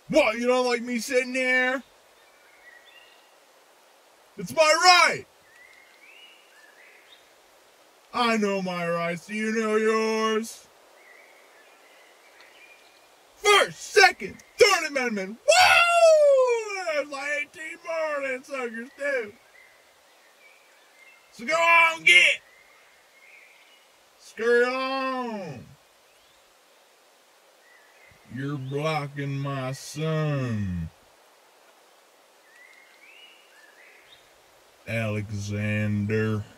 What, you don't like me sitting here? It's my right! I know my rights. Do you know yours? First, second, third amendment. Woo! There's like 18 more of them suckers, too. So go on, get. Scurry on. You're blocking my sun. Alexander.